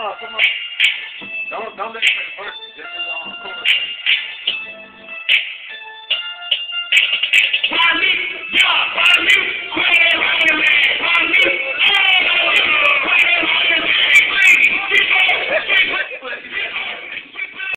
on, come on. Don't let me first. Just on the corner.